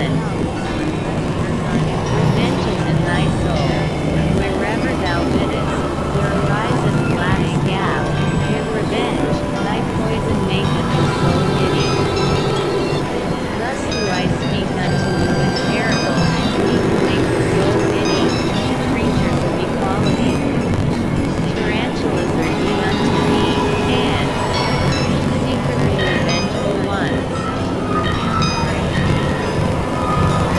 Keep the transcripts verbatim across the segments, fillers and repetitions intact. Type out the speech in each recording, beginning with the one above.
sin. Revenge is in thy soul. Wherever thou biddest, there ariseth black scab. Give revenge, thy poison maketh the soul giddy. Thus do I speak unto you in parable, evil make the soul giddy, two creatures of equality. Tarantulas are ye unto me, and secretly revengeful ones.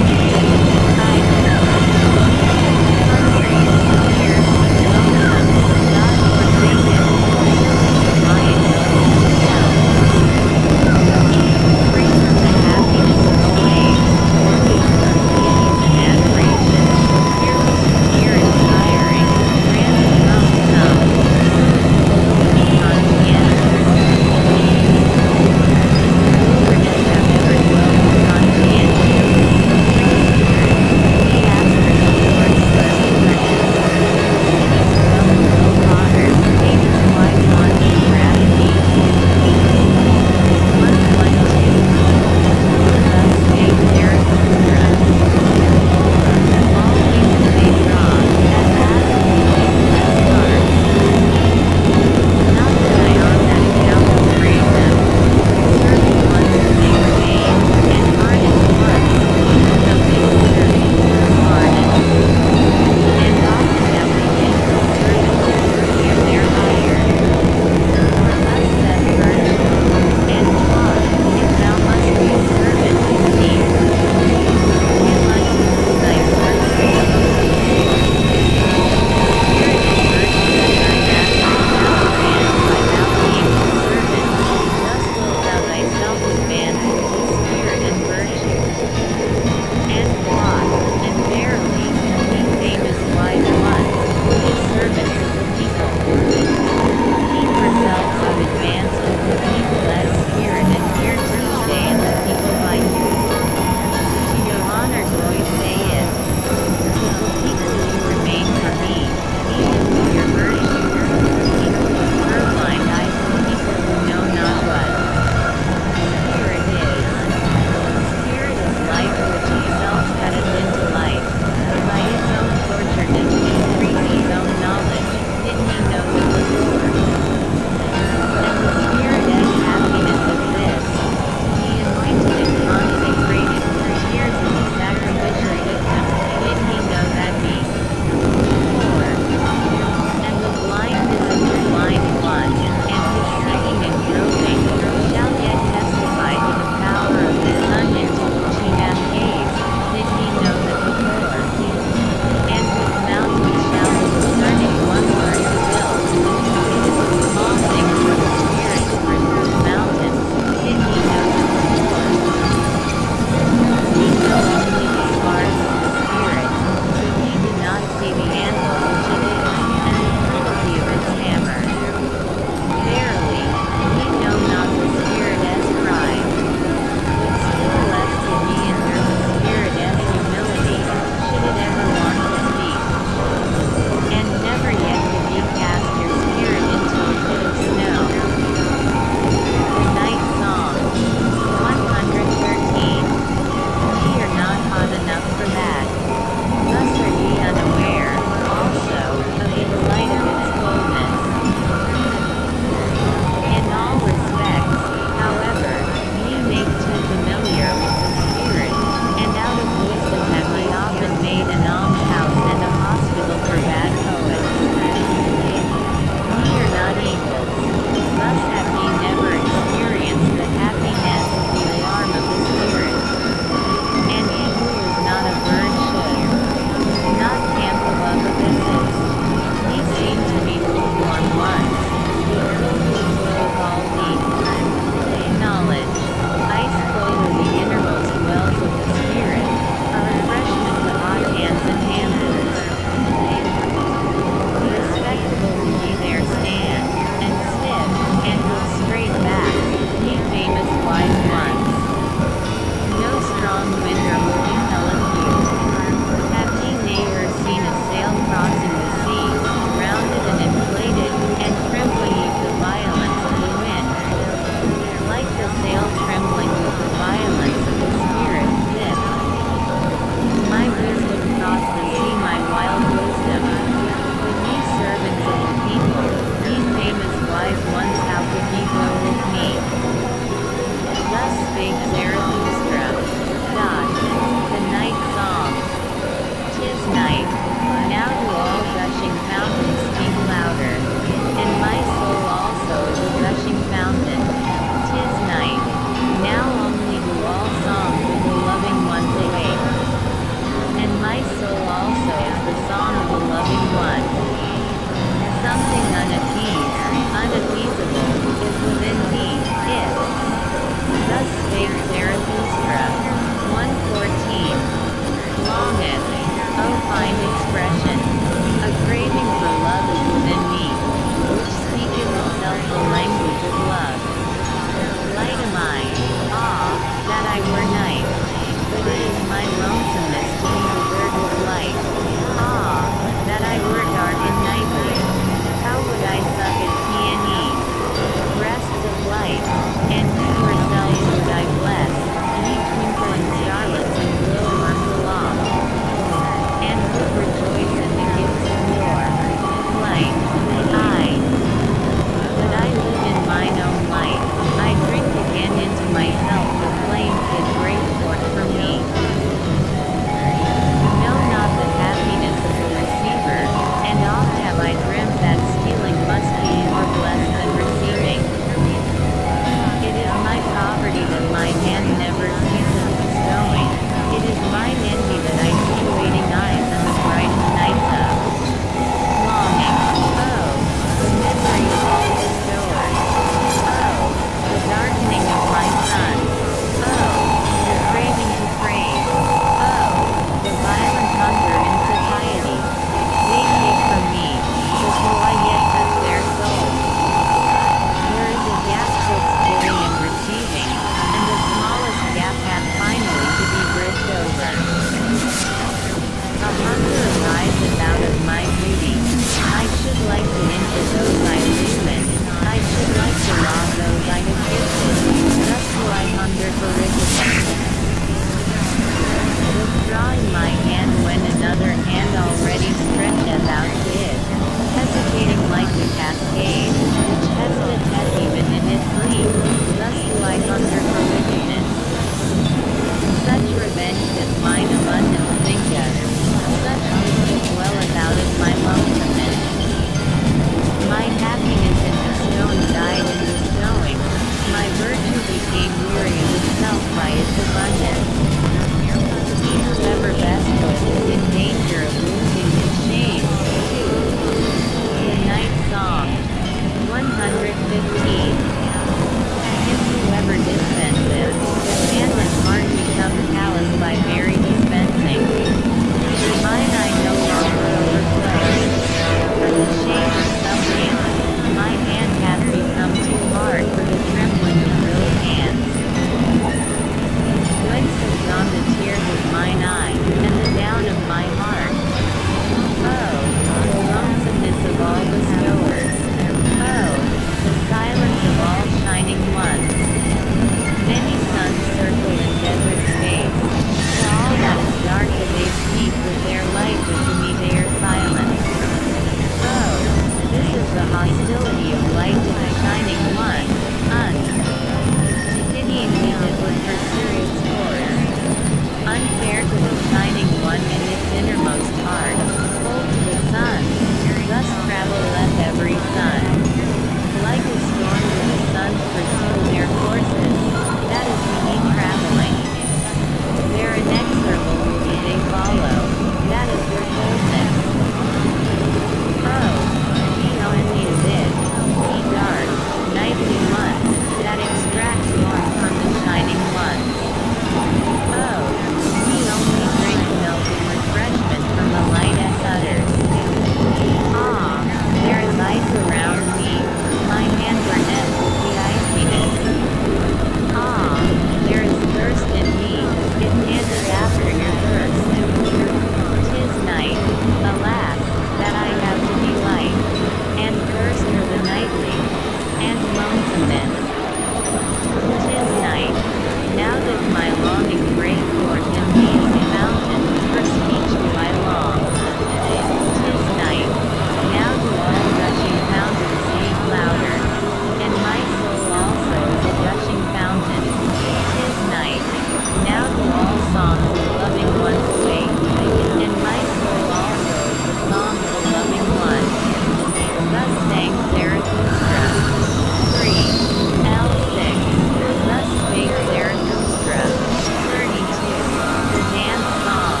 unfair to the shining one in its innermost heart, cold to the sun, thus traveleth every sun. Like a storm to the suns pursue their courses, that is me traveling. Their inexorable route they follow, that is their coldness. Oh, ye only this, ye dark, nightly ones, that extract warmth from the shining ones. Oh, ye only drink milk and refreshment from the light as others. Ah, there is ice around me, my hands are net with the iciness. Ah, there is thirst in me, it panteth after your thirst. 'Tis night, alas, that I have to delight, and thirst for the nightly, and lonesomeness. 'Tis night, now does my longing break forth in these mountains, for speech do I long. 'Tis night, now do all gushing fountains speak louder, and my soul also is a gushing fountain. 'Tis night, now do all songs of loving ones awake, and my soul also is the song of a loving one. Thus sang Zarathustra. three. L six. Thus spake Zarathustra. thirty-two. The Dance Song.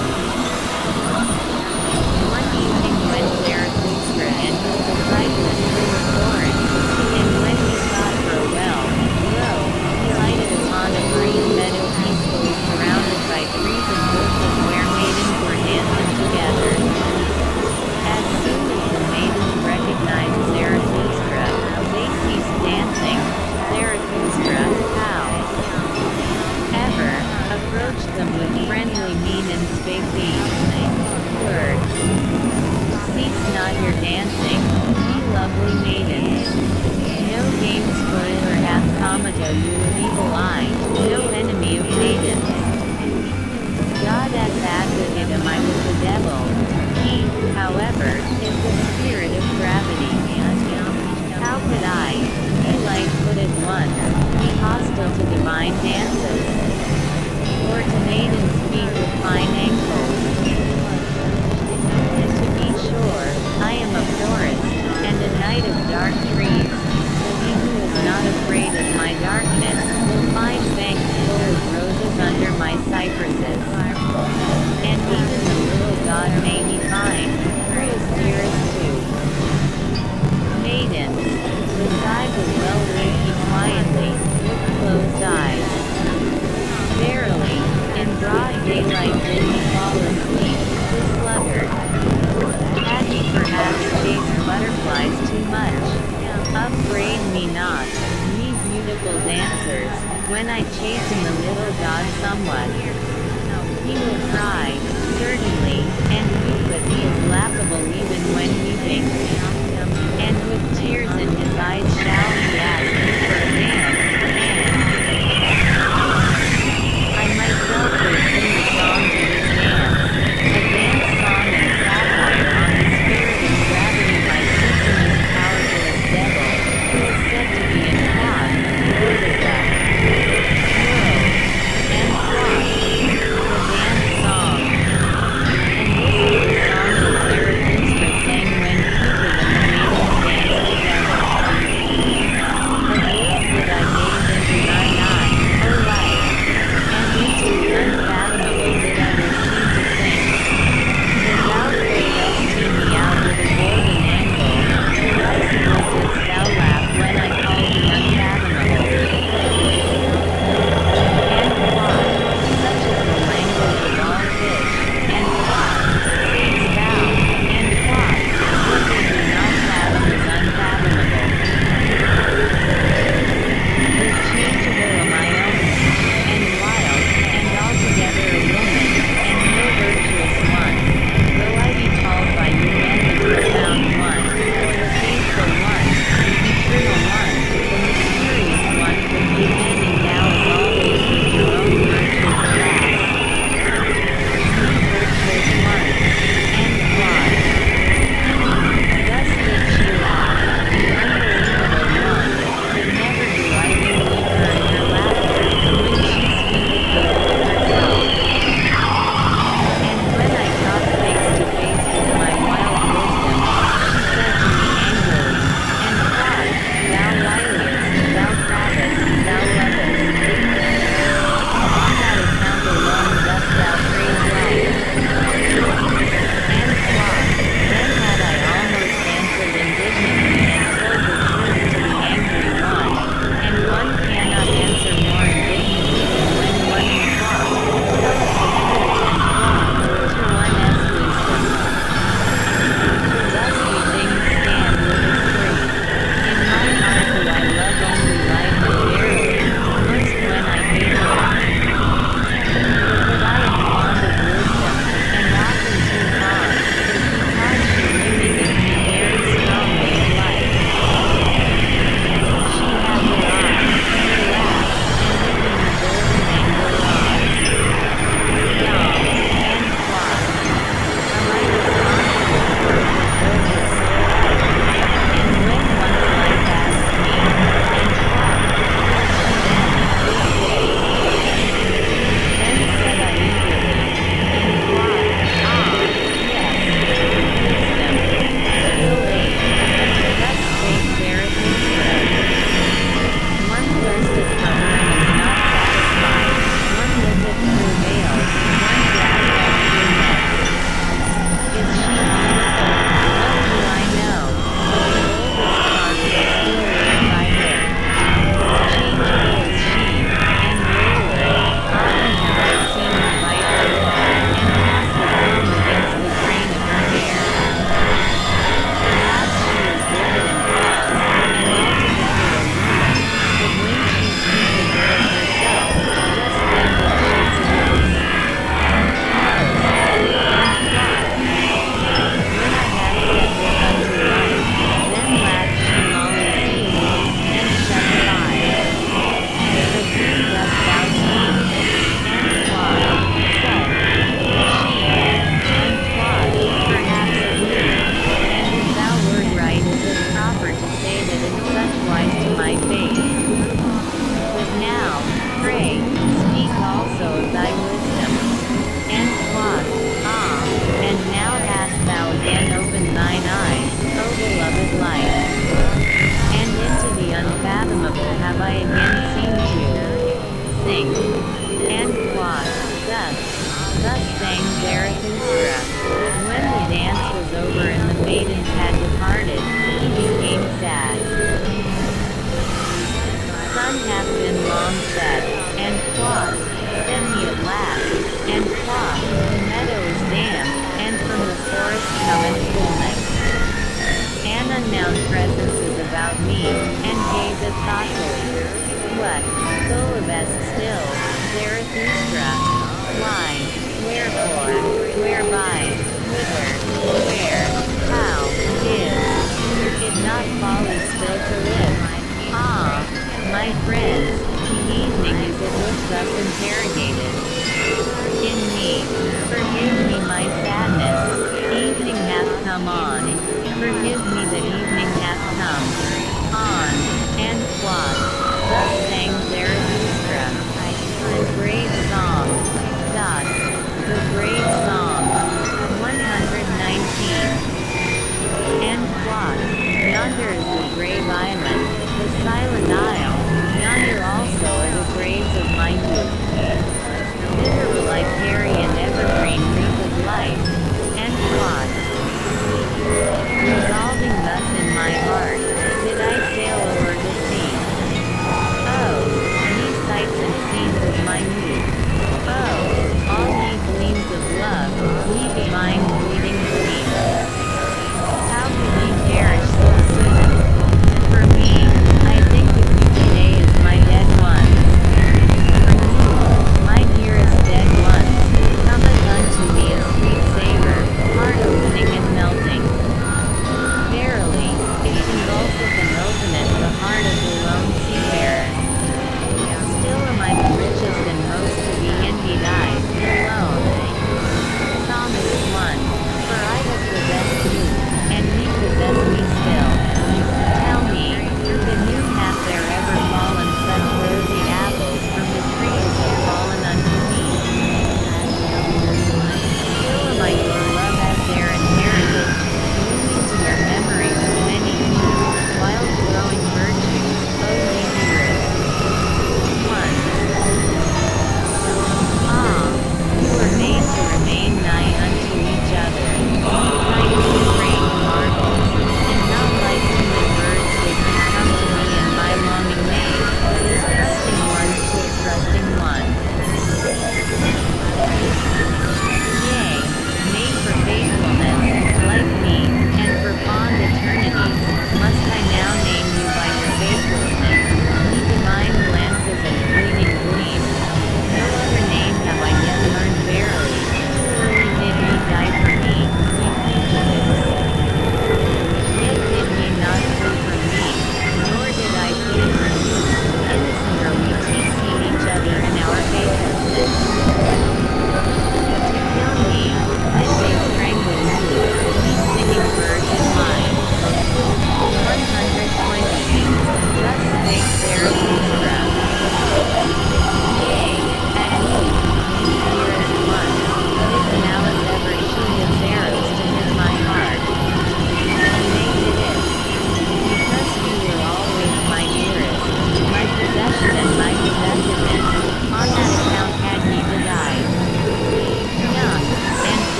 One evening when Zarathustra and his disciples were in forest, and when he sought for a well, lo, he lighted upon a green meadow peacefully surrounded by trees and bushes where maidens were dancing together. As soon as the maidens recognized Zarathustra, they ceased dancing. Zarathustra, how ever, approached them with friendly mien and spake these words. Cease not your dancing, ye lovely maidens. No gamespoiler hath Commodore you with evil eye, no enemy of maidens. God as advocate am I with the devil. He, however, is the spirit of gravity. How could I, ye light-footed one, be hostile to divine dances? Or to maidens' feet with fine ankles? To be sure, I am a forest, and a night of dark trees, so he who is not afraid of my darkness, will find banks full of roses under my cypresses. And even the little god may he find, who is dearest to maidens, beside the well wait he quietly, with closed eyes. Verily, in broad daylight did he fall asleep, the sluggard. Had he perhaps chased butterflies too much? Upbraid me not, ye beautiful dancers, when I chasten the little god somewhat. He will cry, certainly, and weep, but he is laughable even when weeping. And with tears in his eyes shall he ask me for a dance, and I myself will sing a song to his dance, a dance song and satire on the spirit and gravity by teaching this powerfulest devil, who is said to be in God, Lord of the world, and flock, sang Zarathustra. When the dance was over and the maidens had departed, he became sad. Sun hath been long set, and quaff, send me at last, and quaff, the meadow is damp, and from the forest cometh coolness. An unknown presence is about me, and gazeth thoughtfully. What? Solibest still, Zarathustra. Why? Wherefore? Whereby? Whither? Where? How? Is it not folly still to live? Ah, my friends, the evening is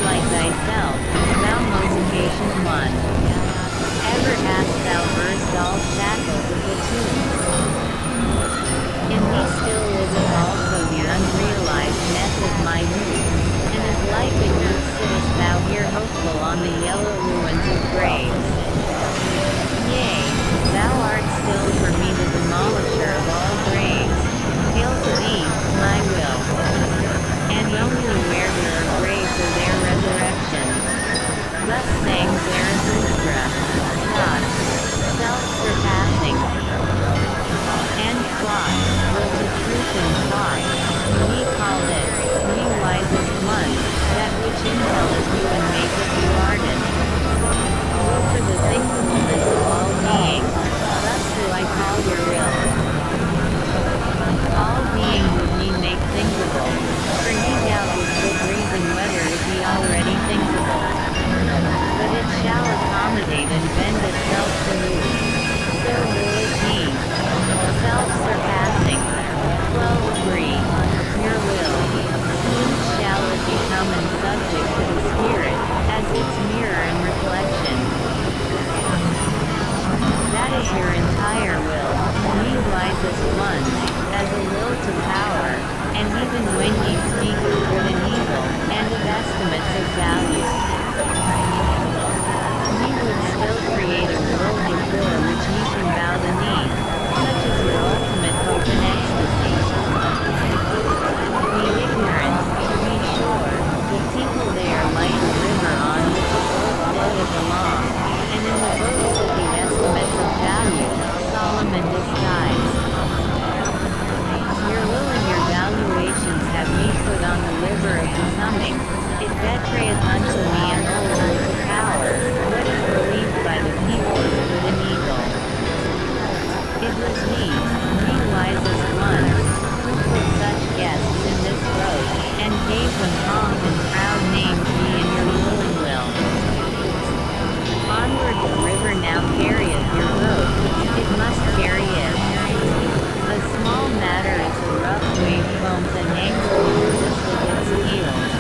like thyself, thou multiplication one. Ever hast thou burst all shackles of the tomb. In me still liveth also the unrealized ness of my youth, and as life in youth sittest thou here hopeful on the yellow ruins of graves. Yea, thou art still for me the demolisher of all graves. Hail to thee, my will. And only where there are graves are there resurrections. Thus sang Zarathustra. God, self-surpassing. And thought, will to truth and thought, we called it, we wisest one, that which impelleth you and maketh you ardent. Will for the thinkableness of all beings, thus do I call your will. All beings would ye make thinkable, for ye doubt with good reason whether it be already thinkable. But it shall accommodate and bend itself to move. So will it be. Self-surpassing. twelve three. Your will. Soon shall it become and subject to the Spirit, as its mirror and reflection. That is your entire will, ye wisest ones, as a will to power, and even when ye speak of good and evil, and of estimates of value. Ye would still create a world before which ye can bow the knee, such as your ultimate hope and ecstasy. The ignorant, to be sure, the people there light a river on which a boat floateth along, and in the boat sit the estimates of value, solemn and disguised. Your will and your valuations have me put on the liver of becoming. It betrayeth unto me an old will to power, what is believed by the people as good and evil. It was me, ye wisest ones, who put such guests in this boat, and gave them pomp and proud names ye in your willing will. Onward the river now carrieth your boat, it must carry it. A small matter is the rough wave foams and angrily resisteth its heels.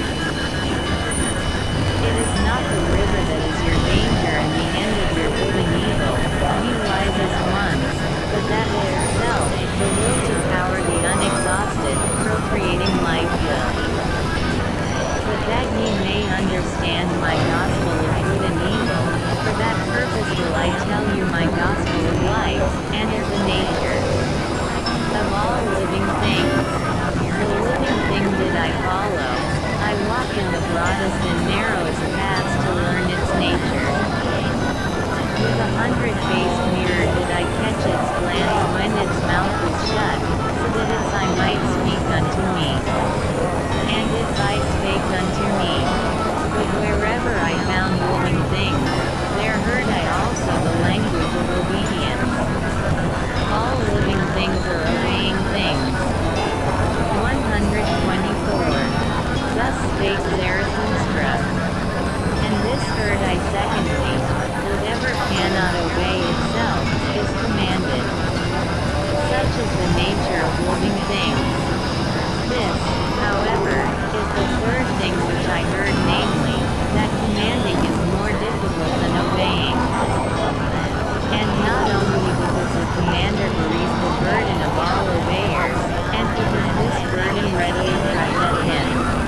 It is not the river that is your danger and the end of your good and evil, ye wisest ones, but that is itself, the will to power the unexhausted, procreating life will. But that ye may understand my gospel of good and evil, for that purpose will I tell you my gospel of life, and of the nature of all living things. The living thing did I follow, I walk in the broadest and narrowest paths to learn its nature. With a hundred-faced mirror did I catch its glance when its mouth was shut, so that its eye might speak unto me. And its eye spake unto me. But wherever I found living things, there heard I also the language of obedience. All living things are obeying things. one hundred twenty-four. Thus spake Zarathustra. And this heard I secondly, whatever cannot obey itself, is commanded. Such is the nature of living things. This, however, is the third thing which I heard, namely, that commanding is more difficult than obeying. And not only because the commander bereaves the burden of all obeyers, and because this burden readily presseth him.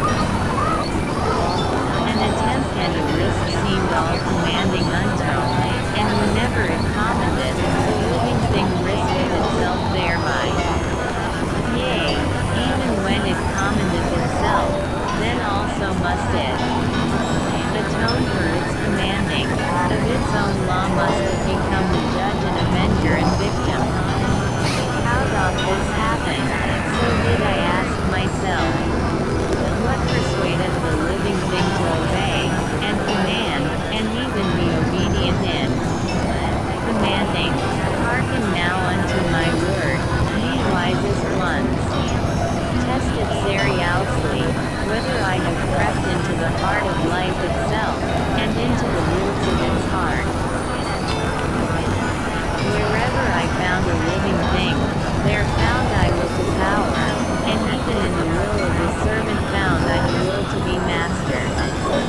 An attempt and a risk seemed all commanding unto, and whenever it commandeth, the living thing risketh itself thereby. Yea, even when it commandeth itself, then also must it atone for its commanding, of its own law must it become the judge and avenger and victim. How doth this happen? So did I ask myself. What persuadeth the living thing to obey, and command, and even be obedient in commanding? Hearken now unto my word, ye wisest ones. Test it seriously, whether I have crept into the heart of life itself, and into the roots of its heart. Wherever I found a living thing, there found I will to power, and even in the will of the servant found I the will to be master.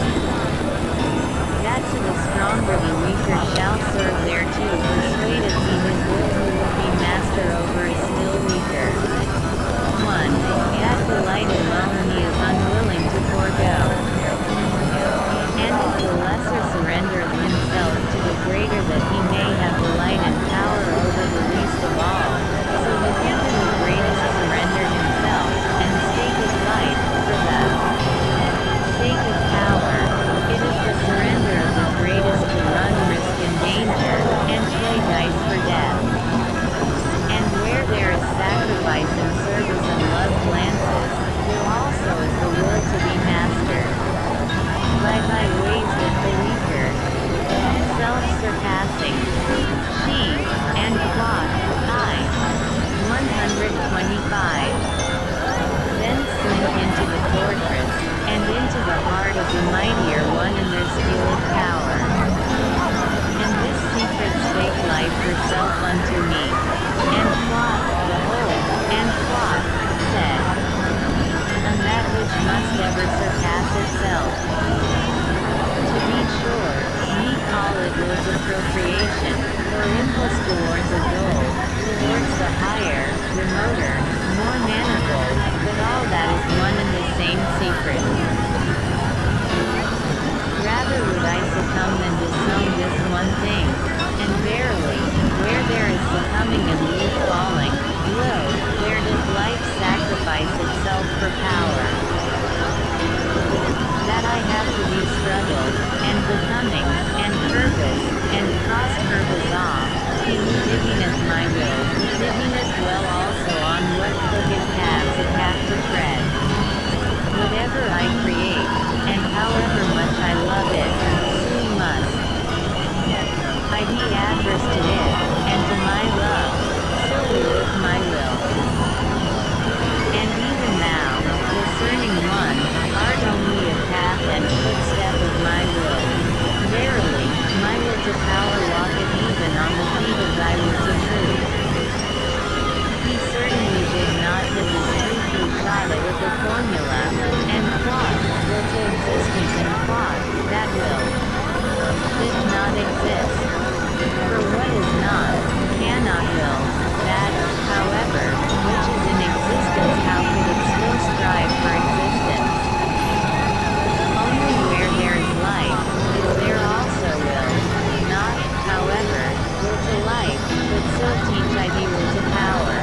to be struggled, and becoming, and purpose, and cross purpose off. He who divineth my will, divineth well also on what crooked paths it hath to tread. Whatever I create, and however much I love it, soon must I be adverse to it, and to my love, so willeth my will. And even thou, discerning one, art only a path and footstep of my will. Verily, my will to power walketh even on the feet of thy will to truth. He certainly did not hit his truth who shot it with a formula, and quod, will to existence and quod, that will did not exist. For what is not, cannot will, that, however, which is in existence how could it still strive for existence? Only where there is life, is there also will, not, however, will to life, but so teach I thee will to power.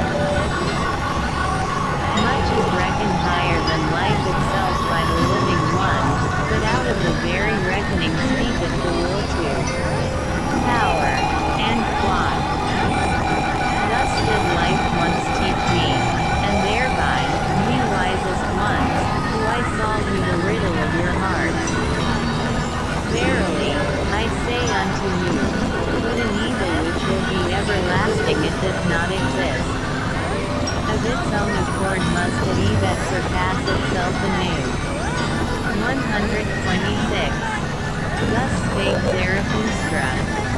Much is reckoned higher than life itself by the living one, but out of the very reckoning speaketh the will to power, and quod. Thus did life once teach me, and thereby, ye wisest ones, who I saw you the riddle of your hearts. Verily, I say unto you, good and evil which will be everlasting it doth not exist. Of its own accord must it be that surpass itself anew. one hundred twenty-six. Thus spake Zarathustra.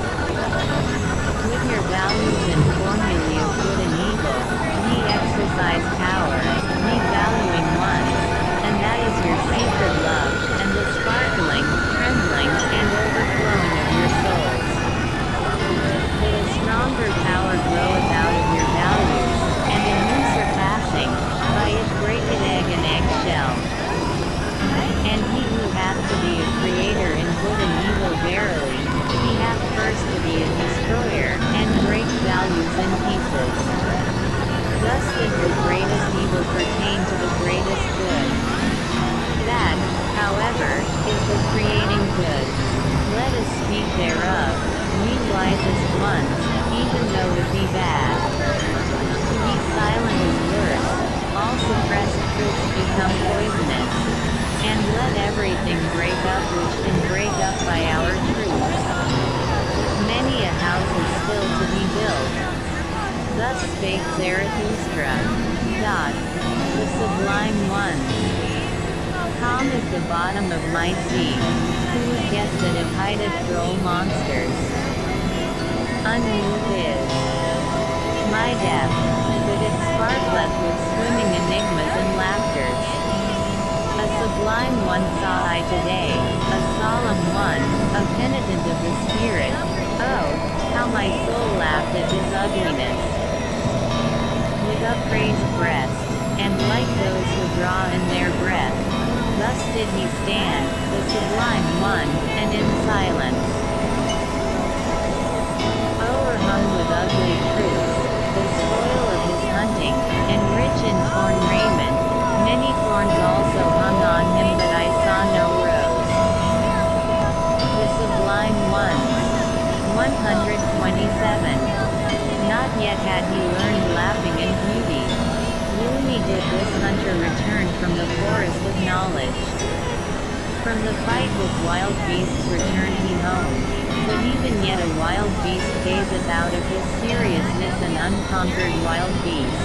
With your values and formulae of good and evil, ye exercise power, ye valuing one, and that is your sacred love, and the sparkling, trembling, and overflowing of your souls. But a stronger power groweth out of your values, and a new surpassing, by it breaketh egg and eggshell. And he who hath to be a creator in good and evil verily, he hath first to be a destroyer, and break values in pieces. Thus does the greatest evil pertain to the greatest good. That, however, is the creating good. Let us speak thereof, we wisest ones, even though it be bad. To be silent is worse, all suppressed truths become poisonous. And let everything break up which can break up by our truths. Many a house is still to be built. Thus spake Zarathustra. God, the sublime ones. Calm is the bottom of my sea. Who would guess that it hideth droll monsters? Unmoved is my depth, but it sparkleth with swimming enigmas and laughters. A sublime one saw I today, a solemn one, a penitent of the spirit. Oh, how my soul laughed at his ugliness. With upraised breast, and like those who draw in their breath, thus did he stand, the sublime one, and in silence. O'erhung with ugly truths, the spoil of his hunting, and rich in torn raiment, many thorns also hung on him but I saw no rose. The sublime ones. one hundred twenty-seven. Not yet had he learned laughing and beauty. Gloomy did this hunter return from the forest of knowledge. From the fight with wild beasts returned he home, but even yet a wild beast gazeth out of his seriousness an unconquered wild beast.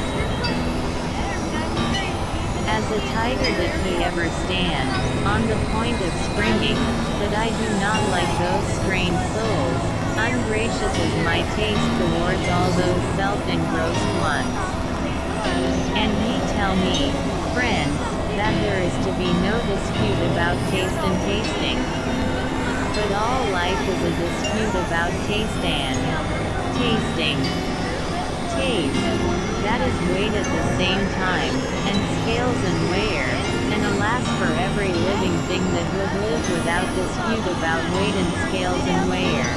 As a tiger did he ever stand, on the point of springing, but I do not like those strange souls, ungracious is my taste towards all those self-engrossed ones. And ye tell me, friends, that there is to be no dispute about taste and tasting. But all life is a dispute about taste and tasting. Taste, that is weighed at the same time, and scales and weigher, and alas for every living thing that would live without dispute about weight and scales and weigher.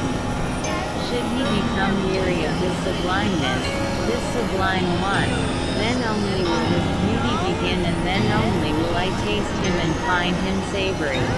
Should he become weary of this sublimeness, this sublime one, Then only will his beauty begin, and then only will I taste him and find him savory.